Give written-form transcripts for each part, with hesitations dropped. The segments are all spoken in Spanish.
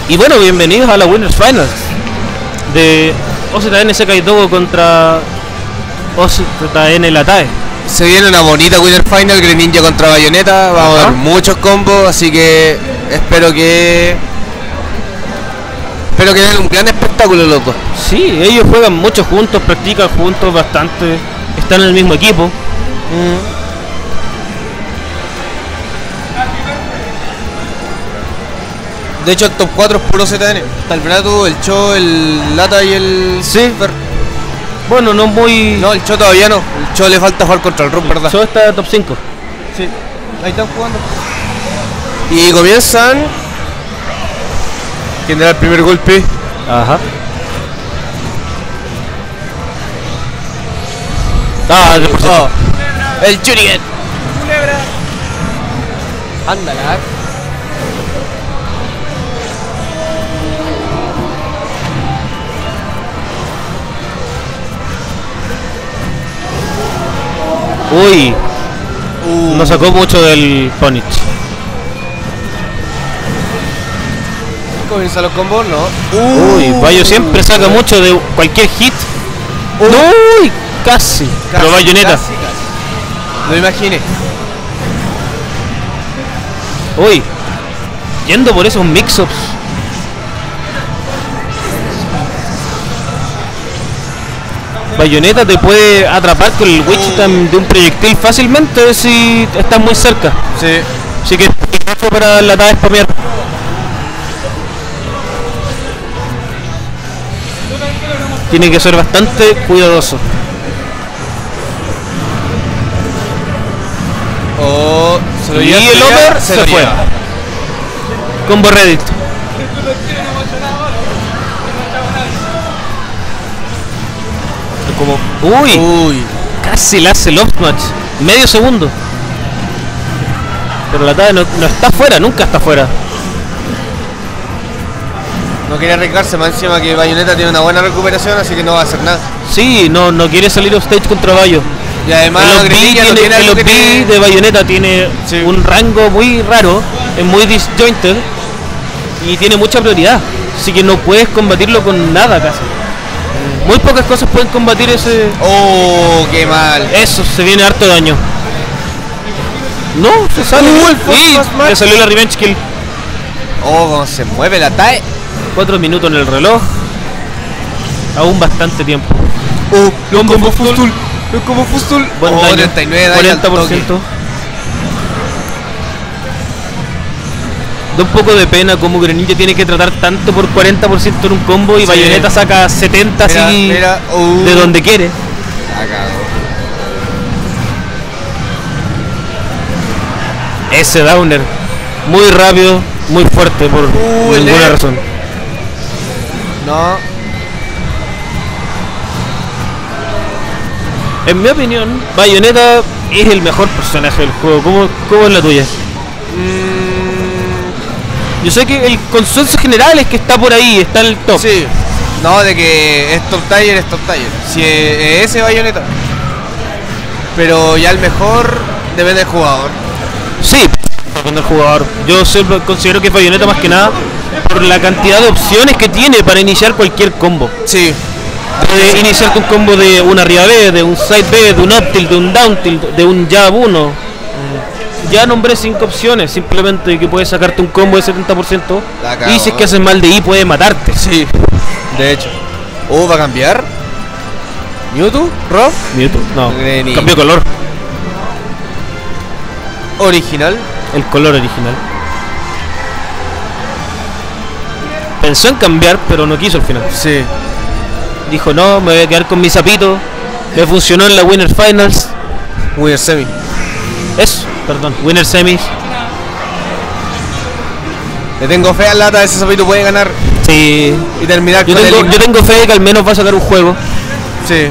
Y bueno, bienvenidos a la Winners Finals de OZN Sekai-Togo contra OZN Latae. Se viene una bonita Winner Final, Greninja contra Bayonetta. Vamos a ver muchos combos, así que espero que den un gran espectáculo los dos. Sí, ellos juegan mucho juntos, practican juntos bastante, están en el mismo equipo. De hecho, el top 4 es puro ZN. Está el Bratu, el Cho, el Lata y el Silver. Bueno, no muy... No, el Cho todavía no. El Cho le falta jugar contra el Rook, ¿verdad? El Cho está top 5. Sí, ahí están jugando. Y comienzan. ¿Quién da el primer golpe? Ajá. Ah, el Churigen. Culebra. Ándala. Uy, no sacó mucho del Ponich. Comienza los combos, ¿no? Uy, Bayo siempre saca mucho de cualquier hit. Uy, casi. Pero Bayonetta. Casi. Lo imaginé. Uy, yendo por esos mix-ups. Bayonetta te puede atrapar con el Witch Time de un proyectil fácilmente si estás muy cerca. Sí. Así que para la tabla spamear. Tiene que ser bastante cuidadoso. Y el over se fue. Combo Reddit. Como, uy, casi le hace el off match, medio segundo. Pero la tabla no está fuera, nunca está fuera. No quiere arriesgarse, más encima que Bayonetta tiene una buena recuperación, así que no va a hacer nada. Sí, no quiere salir off stage contra Bayo. Y además el OP de Bayonetta tiene un rango muy raro, es muy disjointed y tiene mucha prioridad, así que no puedes combatirlo con nada casi. Muy pocas cosas pueden combatir ese... ¡Oh, qué mal! Eso, se viene harto daño. No, se sale. Y le salió la revenge kill. Oh, cómo se mueve la TAE. 4 minutos en el reloj. Aún bastante tiempo. Como Fustul. Como Fustul. Buen daño. 39 40%. Da un poco de pena como Greninja tiene que tratar tanto por 40% en un combo y Bayonetta saca 70 así de donde quiere. Ese downer muy rápido, muy fuerte por ninguna razón. No. En mi opinión, Bayonetta es el mejor personaje del juego. ¿Cómo es la tuya? Yo sé que el consenso general es que está por ahí, está en el top. Sí. No, de que es top tier, es top tier. Si es ese Bayonetta. Pero ya el mejor depende del jugador. Sí, depende del jugador. Yo siempre considero que es Bayonetta más que nada por la cantidad de opciones que tiene para iniciar cualquier combo. Sí. Puede iniciarte un combo de una arriba B, de un side B, de un up tilt, de un down tilt, de un jab 1. Ya nombré 5 opciones, simplemente que puedes sacarte un combo de 70% y si es que haces mal de I puede matarte. Sí, de hecho. ¿Va a cambiar? ¿Mewtwo? ¿Rob? Mewtwo, no, Greninja. cambió color. ¿Original? El color original. Pensó en cambiar, pero no quiso al final. Sí. Dijo, no, me voy a quedar con mi sapito. Me funcionó en la Winner Finals. Winner Semi. Eso, perdón, Winner Semis. Le tengo fe al Lata, ese sapito puede ganar. Sí. Y terminar yo tengo fe de que al menos va a sacar un juego. Sí.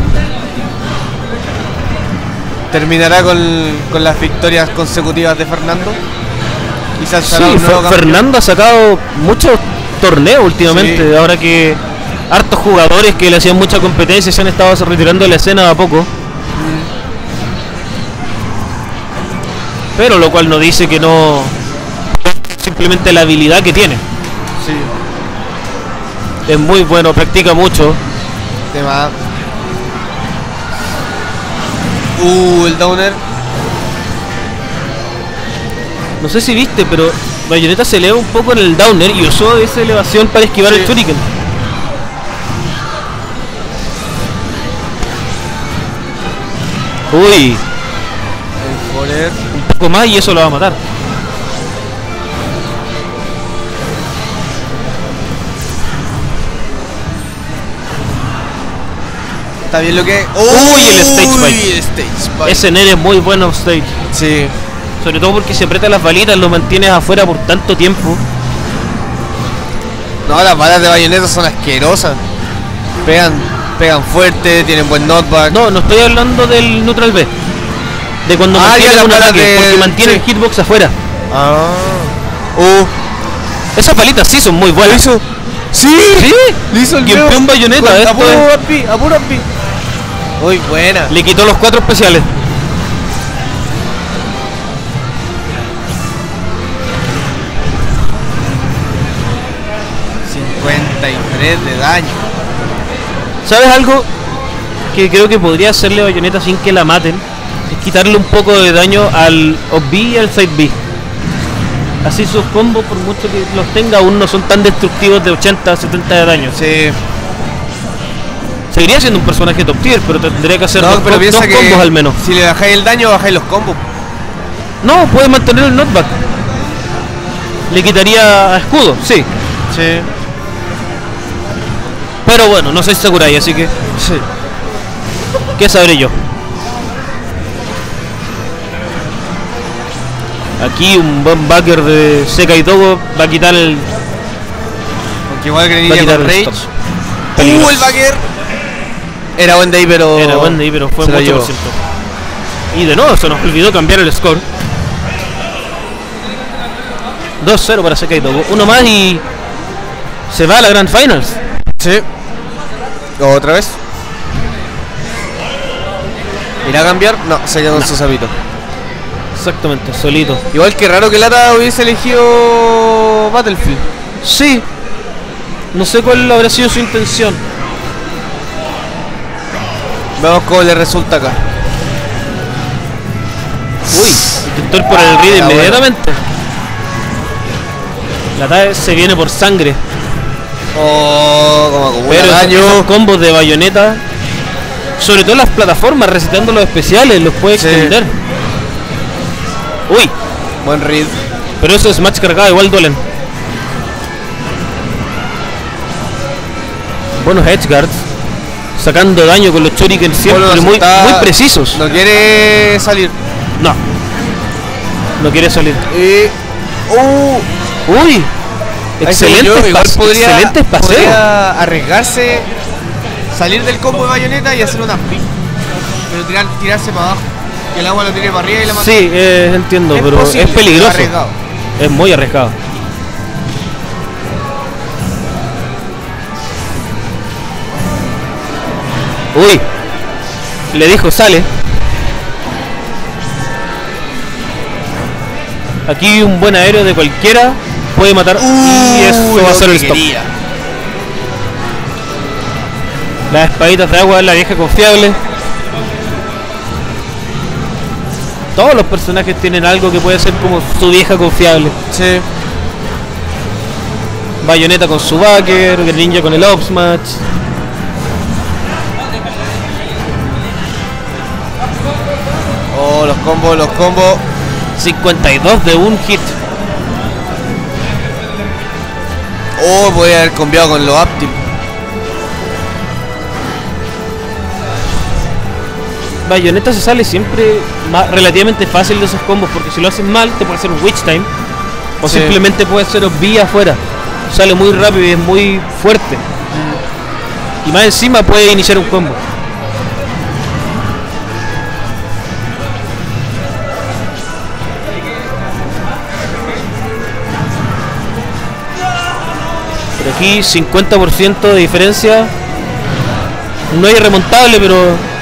Terminará con las victorias consecutivas de Fernando. Y se alzará un nuevo campeón. Fernando ha sacado muchos torneos últimamente. Ahora que hartos jugadores que le hacían mucha competencia se han estado retirando de la escena de a poco. Pero lo cual no dice que no, simplemente la habilidad que tiene. Sí. Es muy bueno, practica mucho. Tema. El downer. No sé si viste, pero Bayonetta se eleva un poco en el downer y usó esa elevación para esquivar el shuriken. Uy, El forward. un poco más y eso lo va a matar. Está bien lo que. Uy, el stage bite. El stage bite. Ese Nere es muy bueno off stage. Sí. Sobre todo porque si aprieta las balitas lo mantienes afuera por tanto tiempo. No, las balas de Bayonetta son asquerosas. Pegan fuerte, tienen buen knockback. No, no estoy hablando del neutral B. De cuando ya mantiene las un balas ataque, porque mantiene sí. el hitbox afuera. Ah. Esas balitas sí son muy buenas. ¿Lo hizo? ¡Sí! ¿Sí? Le hizo el Y en dedo. plan Bayonetta, Con- esto a puro es- ampi, a puro ampi. Muy buena. Le quitó los 4 especiales. $53 de daño. ¿Sabes algo que creo que podría hacerle Bayonetta sin que la maten? Es quitarle un poco de daño al off B y al side B. Así sus combos, por mucho que los tenga, aún no son tan destructivos de 80 a 70 de daño. Sí. Seguiría siendo un personaje top tier, pero tendría que hacer No, dos, pero dos piensa que combos al menos. si le bajáis el daño, bajáis los combos. No, puede mantener el knockback. Le quitaría a escudo, sí. Sí. Pero bueno, no soy Sakurai, así que Sí. ¿qué sabré yo? Aquí un buen backer de Sekai Togo va a quitar el. Aunque igual Va a Greninja quitar con el Rage. stop. Peligroso. El backer. Era buen day, pero. Era buen day, pero fue se lo mucho llevó. por ciento. Y de nuevo se nos olvidó cambiar el score. 2-0 para Sekai Togo. Uno más y se va a la Grand Finals. Sí. ¿Otra vez? ¿Irá a cambiar? No, se quedó con su sapito. Exactamente, solito. Igual que raro que Lata hubiese elegido Battlefield. Sí. No sé cuál habrá sido su intención. Veamos cómo le resulta acá. Uy, intentó ir por el read Era inmediatamente. La TAE se viene por sangre. Como acumula Pero daño. esos combos de Bayonetta, sobre todo en las plataformas, recetando los especiales, los puede Sí. extender. Uy, Buen read. pero esos smash cargados igual duelen. Buenos edge guards, sacando daño con los shuriken siempre Bueno, muy, está- muy precisos. No quiere salir. No, no quiere salir. Uy, Ahí se excelente, volvió. Igual excelente paseo. podría arriesgarse, salir del combo de Bayonetta y hacer una pin. Pero tirarse para abajo. Que el agua lo tire para arriba y la mata. Sí, entiendo, Es pero posible, es peligroso. es arriesgado. Es muy arriesgado. Uy, le dijo sale. Aquí un buen aéreo de cualquiera puede matar y eso va a ser el stop. Las espaditas de agua, la vieja confiable. Todos los personajes tienen algo que puede ser como su vieja confiable. Sí. Bayonetta con su backer, Greninja con el up smash. Oh, los combos. 52 de un hit. Oh, voy a haber cambiado con los Aptil. Bayonetta se sale siempre relativamente fácil de esos combos, porque si lo haces mal te puede hacer un witch time o Sí. simplemente puede ser vía afuera. Sale muy rápido y es muy fuerte. Y más encima puede iniciar un combo. Pero aquí 50% de diferencia. No hay remontable, pero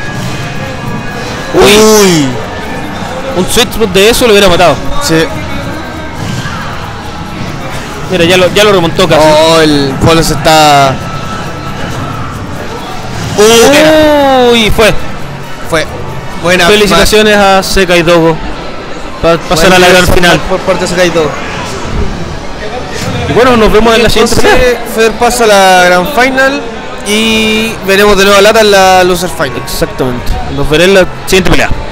Uy. un sweet spot de eso lo hubiera matado. Sí. Mira, ya lo remontó casi. Oh, el Polo se está... Uy, fue. Buena. Felicitaciones a Seka y Dogo para pasar a la gran final. Por parte de Sekai Dogo. Y bueno, nos vemos en la siguiente pelea. Feder pasa a la gran final y veremos de nuevo a Lata en la loser final. Exactamente. Nos veré en la siguiente pelea.